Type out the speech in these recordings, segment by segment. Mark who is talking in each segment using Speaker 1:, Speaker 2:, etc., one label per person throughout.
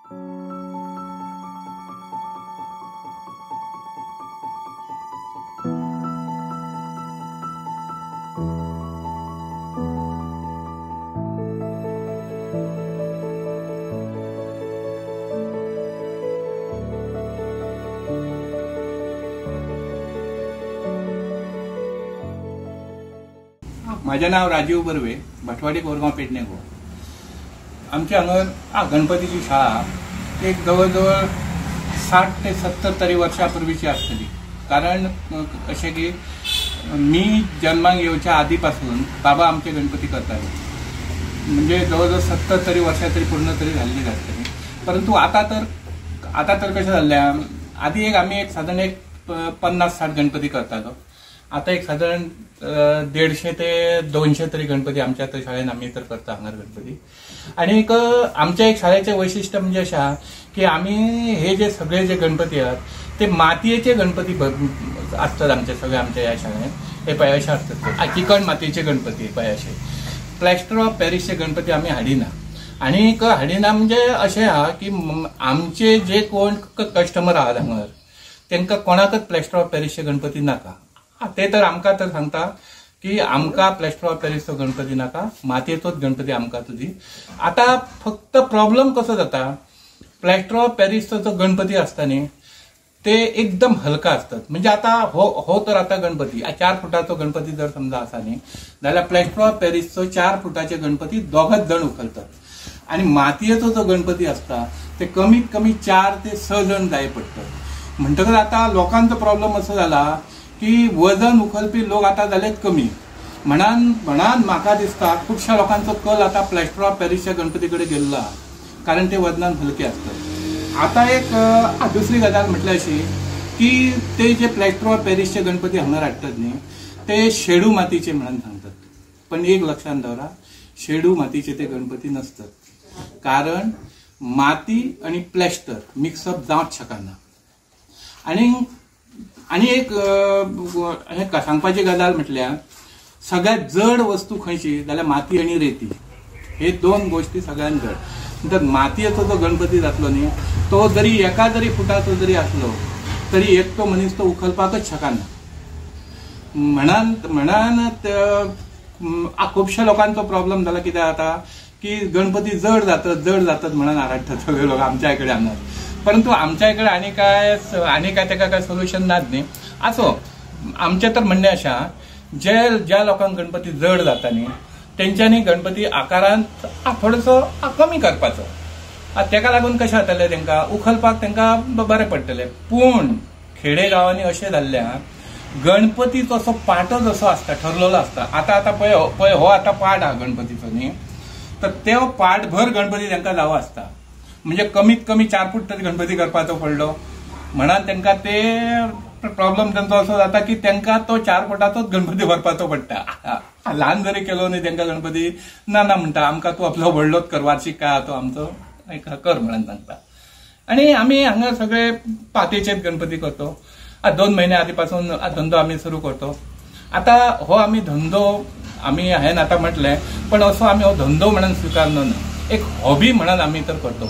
Speaker 1: माझे नाव राजीव बर्वे, भटवाडी कोरगांव पेडणे गो. आमच्या हांगा गणपतीची शाळा एक जवळजवळ 60 ते 70 तरी वर्षापूर्वीची आसतली. कारण अशें की मी जन्माक येवच्या आधीपासून बाबा आमचे गणपती करताले, म्हणजे जवळजवळ 70 तरी वर्षां तरी पूर्ण तरी झालेली आसतली. परंतु आता तर कशें जाल्लें, आधी आमी साधारण 50-60 गणपती करतालो. आता साधारण 150 ते 200 तरी गणपती आमच्या शाळेन आमी तर करता हांगा गणपती. आणि आमच्या शाळेचे वैशिष्ट्य म्हणजे अशें आहा की आमी हे जे सगळे जे गणपती आहात ते मातयेचे गणपती असतात आमच्या ह्या शाळेन. हे पळय अशें असतात चिकण मातयेचे गणपती. पळय अशें प्लॅस्टर ऑफ पॅरिसचे गणपती आमी हाडिना. आणि हाडिना म्हणजे अशें आहा की आमचे जे कोण कस्टमर आहात हांगा तांकां कोणाकच प्लॅस्टर ऑफ पॅरिसचे गणपती नाका. ते तर आमकां तर सांगता की आमकां प्लॅस्टर ऑफ पॅरिसचो गणपती नाका, मातयेचोच गणपती आमकां तुजी. आता फक्त प्रॉब्लेम कसो जाता, प्लॅस्टर ऑफ पॅरिसचो जो गणपती आसता न्ही ते एकदम हलका असतात. म्हणजे आता हो तर आता गणपती 4 फुटाचो गणपती जर समजा आसा न्ही जाल्यार प्लॅस्टर ऑफ पॅरिसचो 4 फुटाचे गणपती दोगच जण उखलतात. आणि मातयेचो जो गणपती असता ते कमीत कमी 4 ते 6 जण जाय पडटात. म्हणटकच आता लोकांचो प्रॉब्लेम असो जाला की वजन उखलपी लोक आता जालेत कमी. म्हणान म्हाका दिसता खुबश्या लोकांचो कल आता प्लॅस्टर ऑफ पॅरिसच्या गणपती कडेन गेल्लो आहा, कारण ते वजनान हलके असतात. आता दुसरी गजाल म्हटल्यार अशी की ते जे प्लॅस्टर ऑफ पॅरिसचे गणपती हांगा हाडटात न्ही ते शेडू मातीचे म्हणून सांगतात. पण एक लक्षात दवरा, शेडू मातीचे ते गणपती नसतात. कारण माती आणि प्लॅस्टर मिक्सअप जावंच शकना. आणि एक सांगपाची गजाल म्हटल्यार सगळ्यात जड वस्तू खंयची जाल्यार माती आणि रेती, हे 2 गोष्टी सगळ्यात जड. तर मातयेचो जो गणपती जातलो न्ही तो जरी एका फुटाचो जरी असलो तरी एकटो मनीस तो उखलपाकच शकना. म्हणान खुबश्या लोकांचो प्रॉब्लेम जाला कित्याक आता की गणपती जड जातात म्हणून आराडटात सगळे लोक आमच्या इकडे हांगा. परंतु आमच्या इकडे आणि काय ताका काय सोल्युशन नाच न्ही. असो आमचे तर म्हणणे अशा ज्या लोकांक गणपती जड जाता न्ही तेंच्यांनी गणपती आकारान थोडोसो कमी करपाचो. तेका लागून कशें जातलें तांकां उखलपाक तांकां बरें पडटलें. पूण खेडे गांवांनी अशें जाल्लें आहा गणपतीचो असो पाटो जसो आसता ठरलेलो आसता. आता पळय हो आता पाट आहा गणपतीचो न्ही, तर तो पाटभर गणपती तांकां जावो आसता. म्हणजे कमीत कमी 4 फूट तरी गणपती करपाचो पडलो. म्हणान तांकां ते प्रॉब्लेम तांचो असो जाता की तांकां तो 4 फुटाचोच गणपती व्हरपाचो पडटा. ल्हान जरी केलो न्ही तांकां गणपती ना म्हणटा आमकां तूं आपलो व्हडलोच कर, वार्षिक काय तो आमचो कर म्हणून सांगता. आणि आमी हांगा सगळे मातयेचेच गणपती करतो. 2 महिने आधीपासून धंदो आमी सुरू करतो. आता हो आमी धंदो आमी हांवें आता म्हटलें, पण असो आमी हो धंदो म्हणून स्विकारलो ना, एक हॉबी म्हणून आमी तर करतो.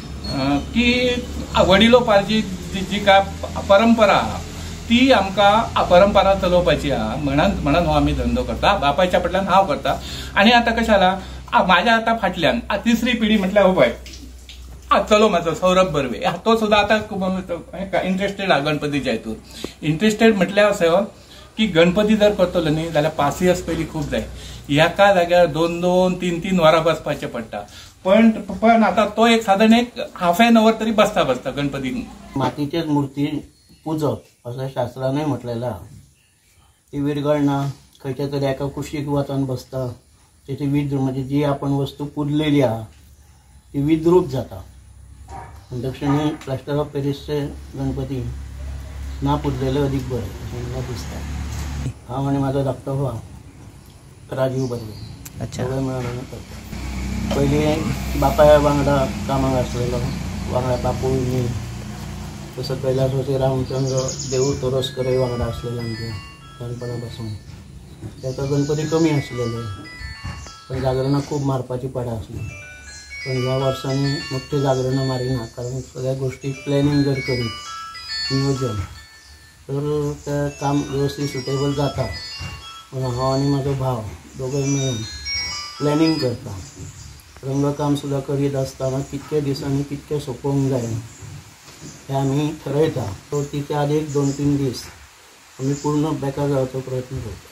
Speaker 1: की वडिलोपार्जीत जी काय परंपरा आहा ती आमकां परंपरा चलोवपाची आहा म्हणून हो आमी धंदो करता. बापायच्या फाटल्यान हांव करता. आणि आता कशें जाला म्हाज्या आता फाटल्यान 3री पिढी म्हटल्यार हो पळय चलो म्हाजो सौरभ बर्वे, तो सुद्धा आता इंटरेस्टेड आहा गणपतीच्या हितून. इंटरेस्टेड म्हटल्यार असो की गणपती जर करतलो न्ही जाल्यार 5 दिवस पयलीं खूब जाय. एका जाग्यार 2-2, 3-3 वरां बसपाचें पडटा. पण आता तो साधारण हाफ एन अवर तरी बसता गणपती.
Speaker 2: मातीचेच मूर्ती पुजप असं शास्त्राने म्हटलेलं आहे. ती विरघळना खंयच्या तरी एका कुशीक वचून बसता, त्याची म्हणजे जी आपण वस्तू पुजलेली आहे ती विद्रूप जाता. दक्षिणे प्लॅस्टर ऑफ पॅरिसचे गणपती ना पुजलेले अधिक बरे अशें मला दिसता. हांव आनी म्हाजो धाकटो भाव राजीव बर्वे सगळे मेळून आमी करता. पयलीं बापाय वांगडा कामाक आसलेलो, वांगडा बापूय मी, तसो कैलासवासी रामचंद्र देवूळ तोरसकरय वांगडा आसलेले आमचे ल्हानपणा पासून. तेका गणपती कमी आसलेले पण जागरणाक खूब मारपाची पाडां आसली. पण ह्या वर्सांनी मोठे जागरण मारिना, कारण सगळ्या गोष्टी प्लॅनिंग जर करीत नियोजन तर त्या काम व्यवस्थित सुटेबल जाता. पण हांव आनी म्हाजो भाव दोगूय मेळून प्लॅनिंग करता. रंगकाम सुद्दां करीत आसतना कितके दिसांनी कितके सोंपोवंक जाय हें आमी ठरयता. चवथीच्या आदी 2-3 दीस आमी पूर्ण बेकार जावचो प्रयत्न करता.